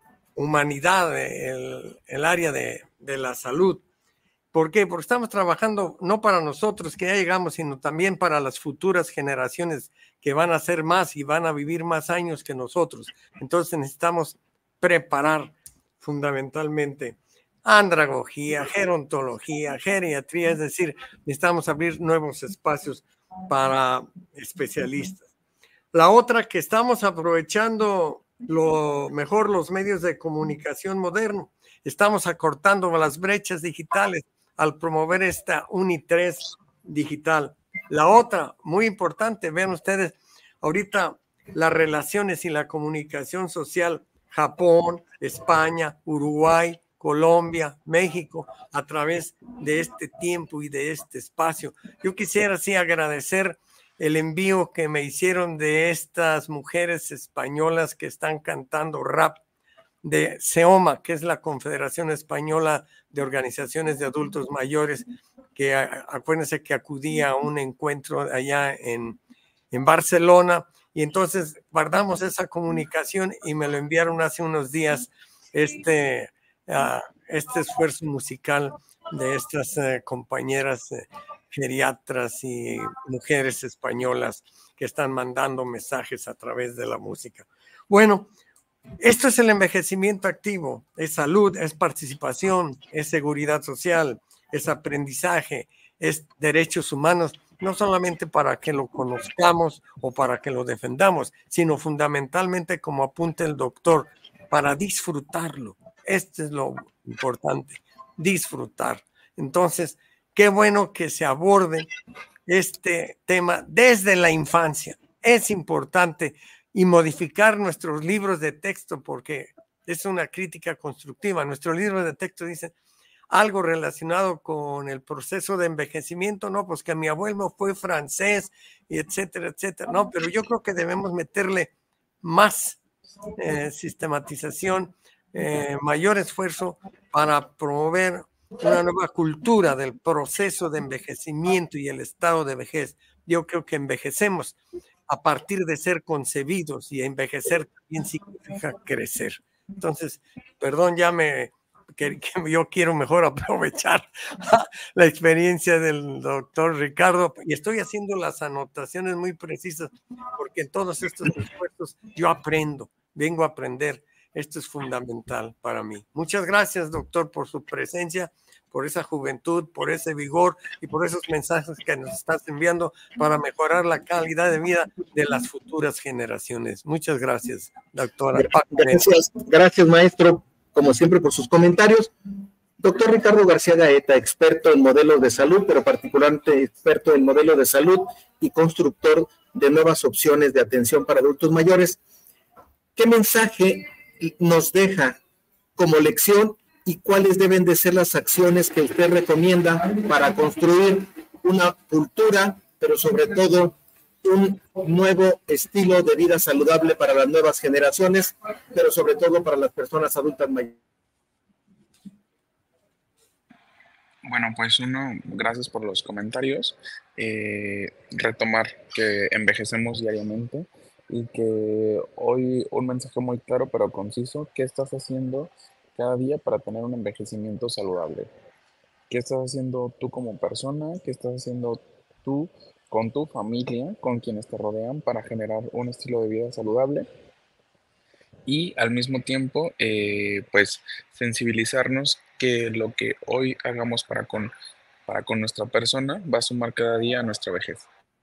humanidad, el, el área de, de la salud. ¿Por qué? Porque estamos trabajando no para nosotros que ya llegamos, sino también para las futuras generaciones que van a ser más y van a vivir más años que nosotros. Entonces necesitamos preparar fundamentalmente andragogía, gerontología, geriatría, es decir, necesitamos abrir nuevos espacios para especialistas. La otra, que estamos aprovechando lo mejor los medios de comunicación moderno, estamos acortando las brechas digitales al promover esta Uni tres Digital. La otra, muy importante, vean ustedes, ahorita las relaciones y la comunicación social, Japón, España, Uruguay, Colombia, México, a través de este tiempo y de este espacio. Yo quisiera sí agradecer el envío que me hicieron de estas mujeres españolas que están cantando rap de SEOMA, que es la Confederación Española de Organizaciones de Adultos Mayores, que acuérdense que acudía a un encuentro allá en, en Barcelona, y entonces guardamos esa comunicación y me lo enviaron hace unos días este... Uh, este esfuerzo musical de estas uh, compañeras uh, geriatras y mujeres españolas que están mandando mensajes a través de la música. Bueno, esto es el envejecimiento activo, es salud, es participación, es seguridad social, es aprendizaje, es derechos humanos, no solamente para que lo conozcamos o para que lo defendamos, sino fundamentalmente, como apunta el doctor, para disfrutarlo. Esto es lo importante, disfrutar. Entonces, qué bueno que se aborde este tema desde la infancia. Es importante y modificar nuestros libros de texto, porque es una crítica constructiva. Nuestros libros de texto dicen algo relacionado con el proceso de envejecimiento, no, pues que mi abuelo fue francés, y etcétera, etcétera. No, pero yo creo que debemos meterle más eh, sistematización, Eh, mayor esfuerzo para promover una nueva cultura del proceso de envejecimiento y el estado de vejez. Yo creo que envejecemos a partir de ser concebidos, y envejecer también significa crecer. Entonces, perdón, ya me que, que yo quiero mejor aprovechar la experiencia del doctor Ricardo, y estoy haciendo las anotaciones muy precisas, porque en todos estos esfuerzos yo aprendo, vengo a aprender. Esto es fundamental para mí. Muchas gracias, doctor, por su presencia, por esa juventud, por ese vigor y por esos mensajes que nos estás enviando para mejorar la calidad de vida de las futuras generaciones. Muchas gracias, doctora. Gracias, gracias, maestro, como siempre, por sus comentarios. Doctor Ricardo García Gaeta, experto en modelos de salud, pero particularmente experto en modelos de salud y constructor de nuevas opciones de atención para adultos mayores. ¿Qué mensaje nos deja como lección y cuáles deben de ser las acciones que usted recomienda para construir una cultura, pero sobre todo un nuevo estilo de vida saludable para las nuevas generaciones, pero sobre todo para las personas adultas mayores. Bueno, pues uno, gracias por los comentarios. Eh, retomar que envejecemos diariamente y que hoy un mensaje muy claro pero conciso. ¿Qué estás haciendo cada día para tener un envejecimiento saludable? ¿Qué estás haciendo tú como persona? ¿Qué estás haciendo tú con tu familia, con quienes te rodean para generar un estilo de vida saludable? Y al mismo tiempo, eh, pues sensibilizarnos que lo que hoy hagamos para con, para con nuestra persona va a sumar cada día a nuestra vejez.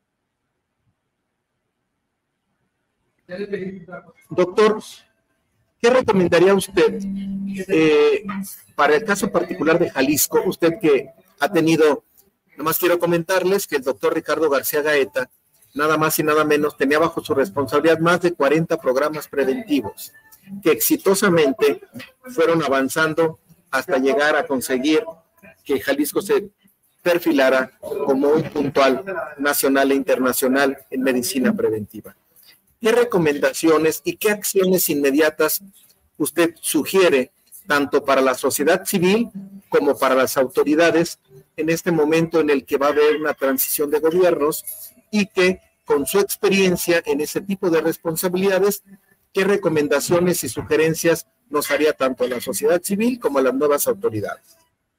Doctor, ¿qué recomendaría usted eh, para el caso particular de Jalisco? Usted que ha tenido, nomás quiero comentarles que el doctor Ricardo García Gaeta, nada más y nada menos, tenía bajo su responsabilidad más de cuarenta programas preventivos que exitosamente fueron avanzando hasta llegar a conseguir que Jalisco se perfilara como un puntual nacional e internacional en medicina preventiva. ¿Qué recomendaciones y qué acciones inmediatas usted sugiere tanto para la sociedad civil como para las autoridades en este momento en el que va a haber una transición de gobiernos y que con su experiencia en ese tipo de responsabilidades, qué recomendaciones y sugerencias nos haría tanto a la sociedad civil como a las nuevas autoridades?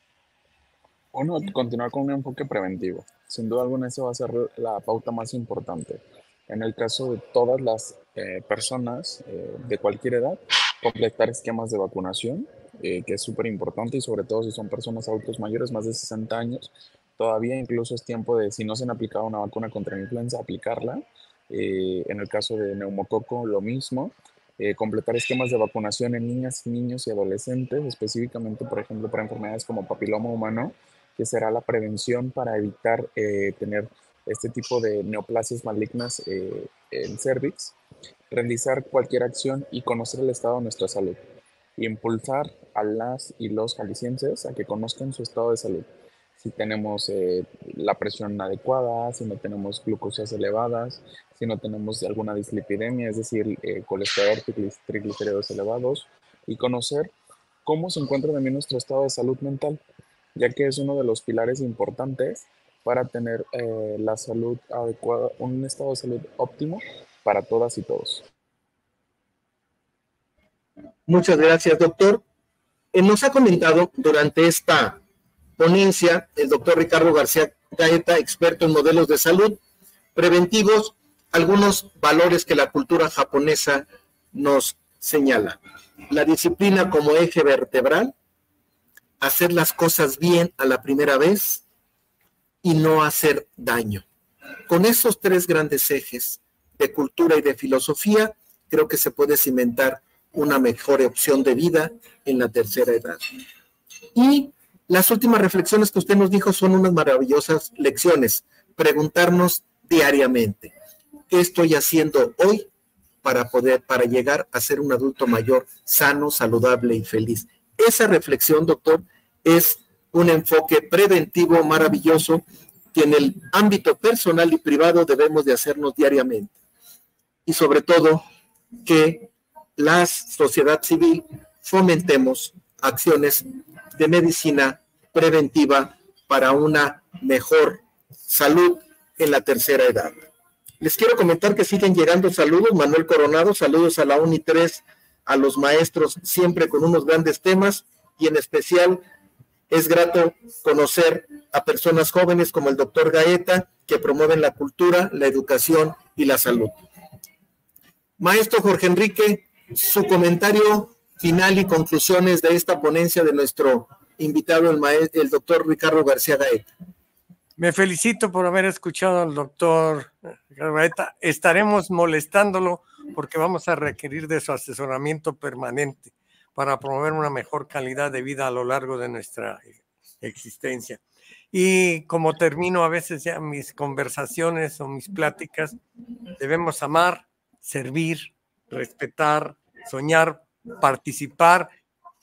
Uno, continuar con un enfoque preventivo. Sin duda alguna, eso va a ser la pauta más importante. En el caso de todas las eh, personas eh, de cualquier edad, completar esquemas de vacunación, eh, que es súper importante, y sobre todo si son personas adultos mayores, más de sesenta años, todavía incluso es tiempo de, si no se han aplicado una vacuna contra la influenza, aplicarla. Eh, en el caso de neumococo, lo mismo. Eh, completar esquemas de vacunación en niñas, niños y adolescentes, específicamente, por ejemplo, para enfermedades como papiloma humano, que será la prevención para evitar eh, tener este tipo de neoplasias malignas eh, en cervix. Realizar cualquier acción y conocer el estado de nuestra salud. Impulsar a las y los jaliscienses a que conozcan su estado de salud. Si tenemos eh, la presión adecuada, si no tenemos glucosas elevadas, si no tenemos alguna dislipidemia, es decir, eh, colesterol, triglicéridos elevados, y conocer cómo se encuentra también nuestro estado de salud mental, ya que es uno de los pilares importantes para tener eh, la salud adecuada, un estado de salud óptimo para todas y todos. Muchas gracias, doctor. Eh, nos ha comentado durante esta ponencia el doctor Ricardo García Gaeta, experto en modelos de salud preventivos, algunos valores que la cultura japonesa nos señala. La disciplina como eje vertebral, hacer las cosas bien a la primera vez y no hacer daño. Con esos tres grandes ejes de cultura y de filosofía, creo que se puede cimentar una mejor opción de vida en la tercera edad. Y las últimas reflexiones que usted nos dijo son unas maravillosas lecciones. Preguntarnos diariamente, ¿qué estoy haciendo hoy para poder, para llegar a ser un adulto mayor sano, saludable y feliz? Esa reflexión, doctor, es un enfoque preventivo maravilloso que en el ámbito personal y privado debemos de hacernos diariamente. Y sobre todo, que la sociedad civil fomentemos acciones de medicina preventiva para una mejor salud en la tercera edad. Les quiero comentar que siguen llegando saludos. Manuel Coronado, saludos a la UNI tres, a los maestros, siempre con unos grandes temas, y en especial es grato conocer a personas jóvenes como el doctor Gaeta, que promueven la cultura, la educación y la salud. Maestro Jorge Enrique, su comentario final y conclusiones de esta ponencia de nuestro invitado, el, maestro, el doctor Ricardo García Gaeta. Me felicito por haber escuchado al doctor Gaeta. Estaremos molestándolo porque vamos a requerir de su asesoramiento permanente para promover una mejor calidad de vida a lo largo de nuestra existencia. Y como termino a veces ya mis conversaciones o mis pláticas, debemos amar, servir, respetar, soñar, participar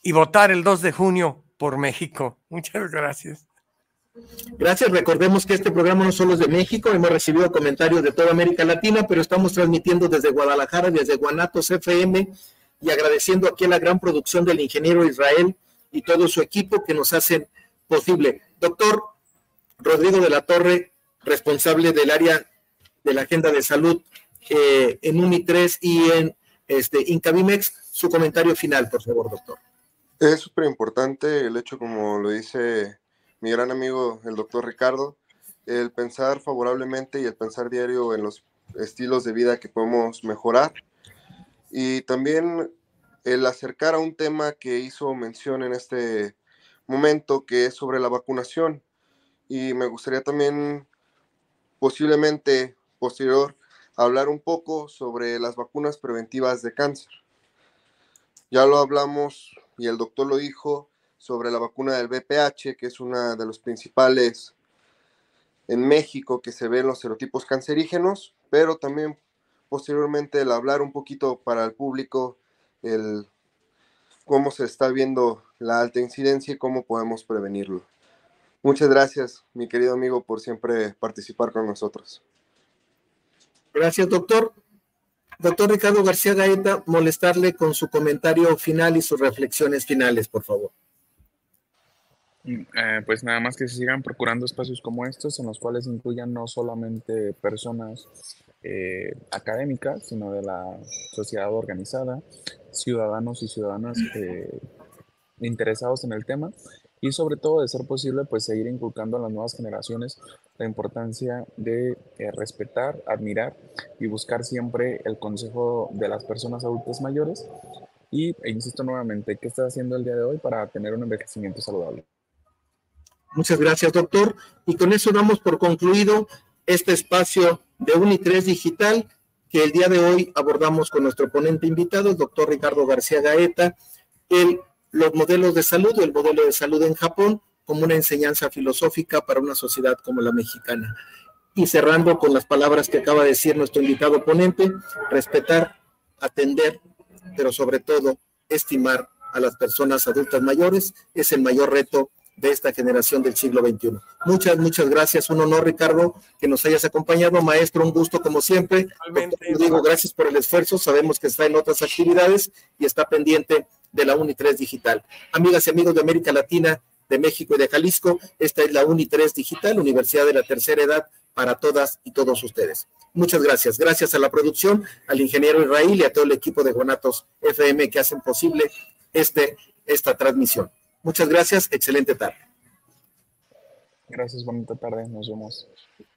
y votar el dos de junio por México. Muchas gracias. Gracias. Recordemos que este programa no solo es de México, hemos recibido comentarios de toda América Latina, pero estamos transmitiendo desde Guadalajara, desde Guanatos F M, y agradeciendo aquí a la gran producción del ingeniero Israel y todo su equipo que nos hacen posible. Doctor Rodrigo de la Torre, responsable del área de la agenda de salud eh, en UNITRES y en este, Incavimex, su comentario final, por favor, doctor. Es súper importante el hecho, como lo dice mi gran amigo el doctor Ricardo, el pensar favorablemente y el pensar diario en los estilos de vida que podemos mejorar, y también el acercar a un tema que hizo mención en este momento, que es sobre la vacunación, y me gustaría también posiblemente posterior hablar un poco sobre las vacunas preventivas de cáncer. Ya lo hablamos y el doctor lo dijo sobre la vacuna del V P H, que es una de los principales en México que se ven los serotipos cancerígenos, pero también posteriormente el hablar un poquito para el público el cómo se está viendo la alta incidencia y cómo podemos prevenirlo. Muchas gracias, mi querido amigo, por siempre participar con nosotros. Gracias, doctor. Doctor Ricardo García Gaeta, molestarle con su comentario final y sus reflexiones finales, por favor. Eh, pues nada más que se sigan procurando espacios como estos en los cuales incluyan no solamente personas eh, académicas, sino de la sociedad organizada, ciudadanos y ciudadanas eh, interesados en el tema, y sobre todo, de ser posible, pues seguir inculcando a las nuevas generaciones la importancia de eh, respetar, admirar y buscar siempre el consejo de las personas adultas mayores. Y e insisto nuevamente, ¿qué estás haciendo el día de hoy para tener un envejecimiento saludable? Muchas gracias, doctor. Y con eso damos por concluido este espacio de UNITRES Digital, que el día de hoy abordamos con nuestro ponente invitado, el doctor Ricardo García Gaeta, el, los modelos de salud o el modelo de salud en Japón como una enseñanza filosófica para una sociedad como la mexicana. Y cerrando con las palabras que acaba de decir nuestro invitado ponente, respetar, atender, pero sobre todo estimar a las personas adultas mayores es el mayor reto de esta generación del siglo veintiuno. Muchas, muchas gracias. Un honor, Ricardo, que nos hayas acompañado. Maestro, un gusto como siempre. Doctor, digo, gracias por el esfuerzo. Sabemos que está en otras actividades y está pendiente de la UNITRES Digital. Amigas y amigos de América Latina, de México y de Jalisco, esta es la UNITRES Digital, Universidad de la Tercera Edad, para todas y todos ustedes. Muchas gracias. Gracias a la producción, al ingeniero Israel y a todo el equipo de Guanatos F M que hacen posible este, esta transmisión. Muchas gracias, excelente tarde. Gracias, bonita tarde, nos vemos.